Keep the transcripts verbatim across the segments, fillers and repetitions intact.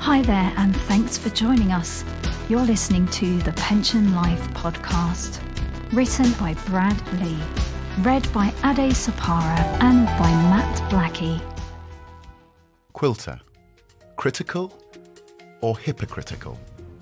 Hi there, and thanks for joining us. You're listening to the Pension Life podcast, written by Brad Lee, read by Ade Sapara and by Matt Blackie. Quilter, critical or hypocritical?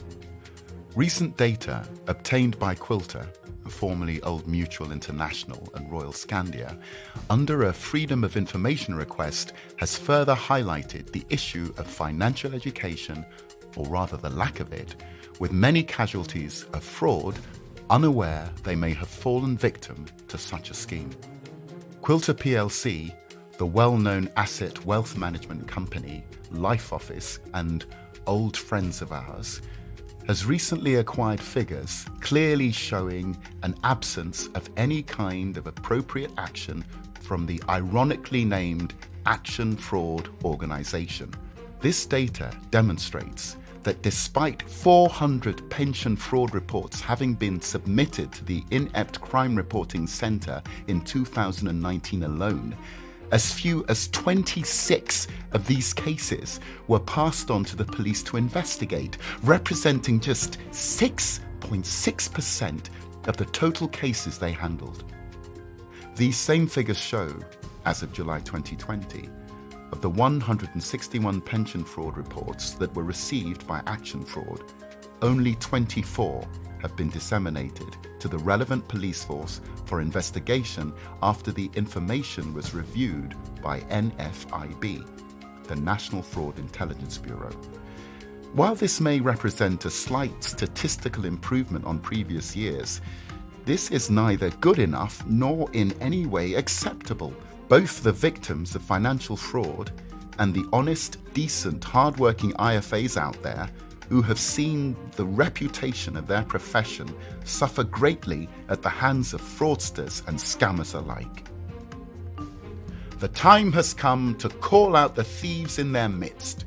Recent data obtained by Quilter, formerly Old Mutual International and Royal Scandia, under a Freedom of Information request has further highlighted the issue of financial education, or rather the lack of it, with many casualties of fraud unaware they may have fallen victim to such a scheme. Quilter P L C, the well-known asset wealth management company, Life Office, and old friends of ours, has recently acquired figures clearly showing an absence of any kind of appropriate action from the ironically named Action Fraud Organisation. This data demonstrates that despite four hundred pension fraud reports having been submitted to the Inept Crime Reporting Centre in two thousand nineteen alone, as few as twenty-six of these cases were passed on to the police to investigate, representing just six point six percent of the total cases they handled. These same figures show, as of July twenty twenty, of the one hundred sixty-one pension fraud reports that were received by Action Fraud, only twenty-four have been disseminated to the relevant police force for investigation after the information was reviewed by N F I B, the National Fraud Intelligence Bureau. While this may represent a slight statistical improvement on previous years, this is neither good enough nor in any way acceptable. Both the victims of financial fraud and the honest, decent, hard-working I F As out there who have seen the reputation of their profession suffer greatly at the hands of fraudsters and scammers alike. The time has come to call out the thieves in their midst.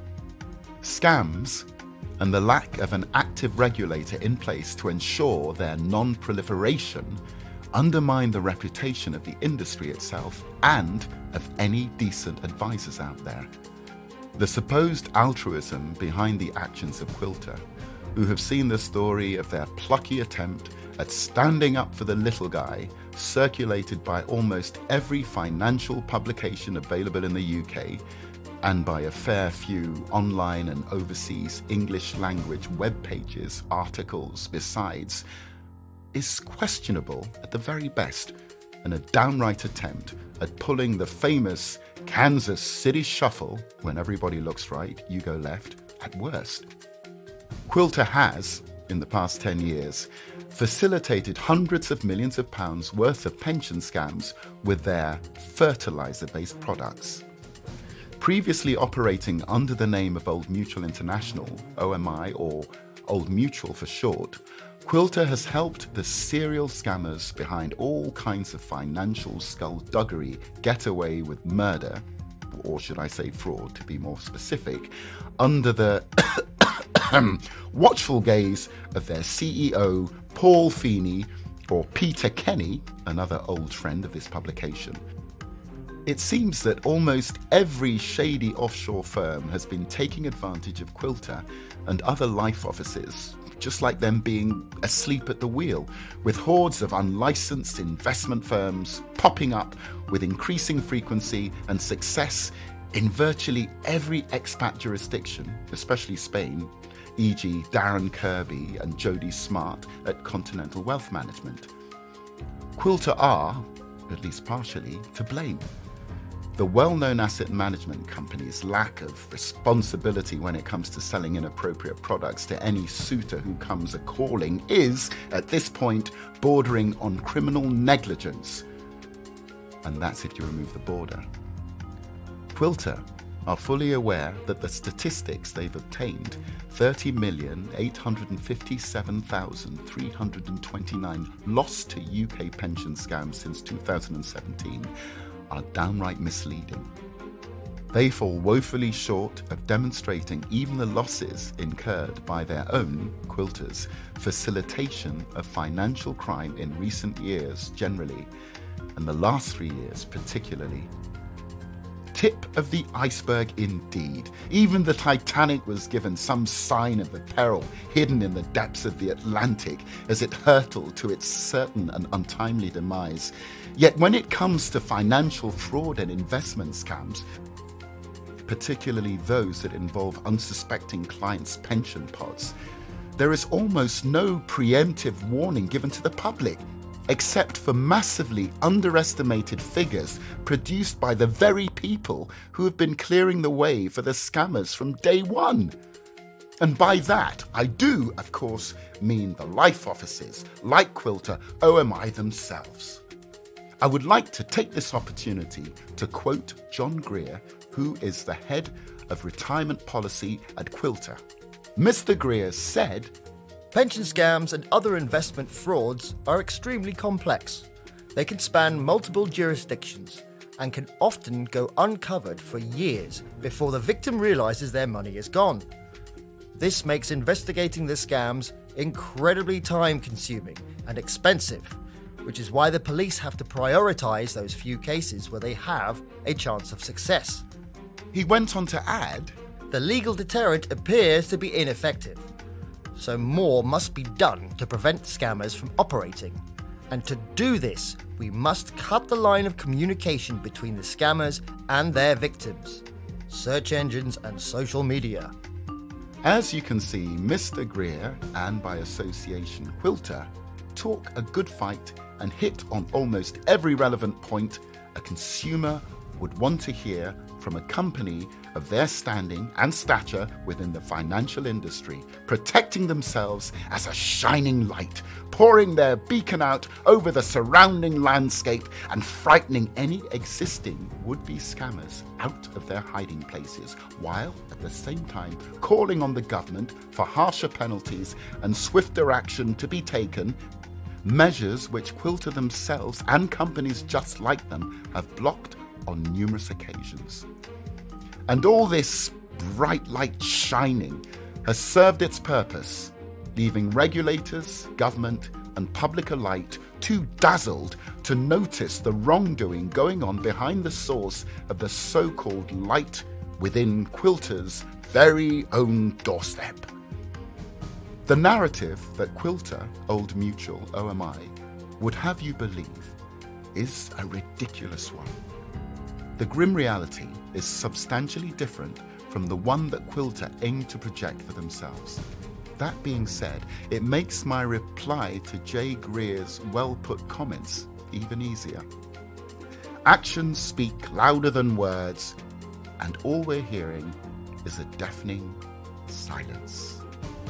Scams and the lack of an active regulator in place to ensure their non-proliferation undermine the reputation of the industry itself and of any decent advisors out there. The supposed altruism behind the actions of Quilter, who have seen the story of their plucky attempt at standing up for the little guy, circulated by almost every financial publication available in the U K, and by a fair few online and overseas English language web pages, articles besides, is questionable at the very best, and a downright attempt at pulling the famous Kansas City Shuffle, when everybody looks right, you go left, at worst. Quilter has, in the past ten years, facilitated hundreds of millions of pounds worth of pension scams with their fertilizer-based products. Previously operating under the name of Old Mutual International, O M I, or Old Mutual for short, Quilter has helped the serial scammers behind all kinds of financial skullduggery get away with murder, or should I say fraud to be more specific, under the watchful gaze of their C E O, Paul Feeney, or Peter Kenny, another old friend of this publication. It seems that almost every shady offshore firm has been taking advantage of Quilter and other life offices, just like them being asleep at the wheel, with hordes of unlicensed investment firms popping up with increasing frequency and success in virtually every expat jurisdiction, especially Spain, for example Darren Kirby and Jody Smart at Continental Wealth Management. Quilter are, at least partially, to blame. The well-known asset management company's lack of responsibility when it comes to selling inappropriate products to any suitor who comes a-calling is, at this point, bordering on criminal negligence. And that's if you remove the border. Quilter are fully aware that the statistics they've obtained, thirty million eight hundred fifty-seven thousand three hundred twenty-nine lost to U K pension scams since two thousand seventeen, are downright misleading. They fall woefully short of demonstrating even the losses incurred by their own, Quilter's, facilitation of financial crime in recent years generally, and the last three years particularly. tip of the iceberg indeed. Even the Titanic was given some sign of the peril hidden in the depths of the Atlantic as it hurtled to its certain and untimely demise. Yet when it comes to financial fraud and investment scams, particularly those that involve unsuspecting clients' pension pots, there is almost no preemptive warning given to the public, except for massively underestimated figures produced by the very people who have been clearing the way for the scammers from day one. And by that, I do, of course, mean the life offices like Quilter O M I themselves. I would like to take this opportunity to quote John Greer, who is the head of retirement policy at Quilter. Mister Greer said, "Pension scams and other investment frauds are extremely complex. They can span multiple jurisdictions and can often go uncovered for years before the victim realizes their money is gone. This makes investigating the scams incredibly time-consuming and expensive, which is why the police have to prioritize those few cases where they have a chance of success." He went on to add, "The legal deterrent appears to be ineffective, so more must be done to prevent scammers from operating. And to do this, we must cut the line of communication between the scammers and their victims, search engines and social media." As you can see, Mister Greer, and by association Quilter, talk a good fight and hit on almost every relevant point a consumer would want to hear from a company of their standing and stature within the financial industry, protecting themselves as a shining light, pouring their beacon out over the surrounding landscape and frightening any existing would-be scammers out of their hiding places, while at the same time calling on the government for harsher penalties and swifter action to be taken, measures which Quilter themselves and companies just like them have blocked on numerous occasions. And all this bright light shining has served its purpose, leaving regulators, government and public alike too dazzled to notice the wrongdoing going on behind the source of the so-called light within Quilter's very own doorstep. The narrative that Quilter, Old Mutual, O M I, would have you believe is a ridiculous one. The grim reality is substantially different from the one that Quilter aimed to project for themselves. That being said, it makes my reply to Jay Greer's well-put comments even easier. Actions speak louder than words, and all we're hearing is a deafening silence.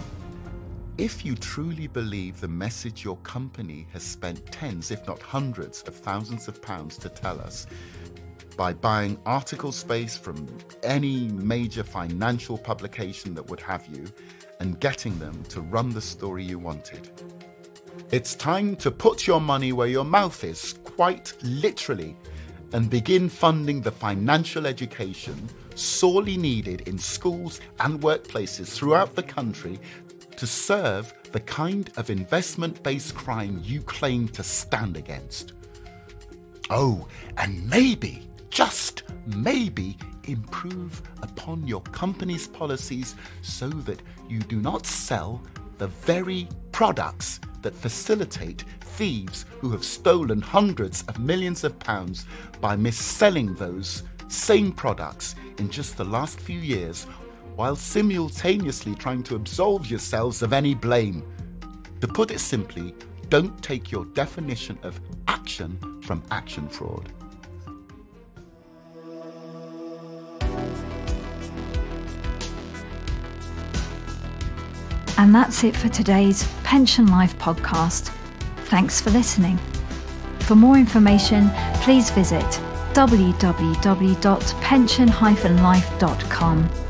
If you truly believe the message your company has spent tens, if not hundreds of thousands of pounds to tell us, by buying article space from any major financial publication that would have you, and getting them to run the story you wanted, it's time to put your money where your mouth is, quite literally, and begin funding the financial education sorely needed in schools and workplaces throughout the country to serve the kind of investment-based crime you claim to stand against. Oh, and maybe, just maybe, improve upon your company's policies so that you do not sell the very products that facilitate thieves who have stolen hundreds of millions of pounds by mis-selling those same products in just the last few years, while simultaneously trying to absolve yourselves of any blame. To put it simply, don't take your definition of action from action fraud. And that's it for today's Pension Life podcast. Thanks for listening. For more information, please visit w w w dot pension dash life dot com.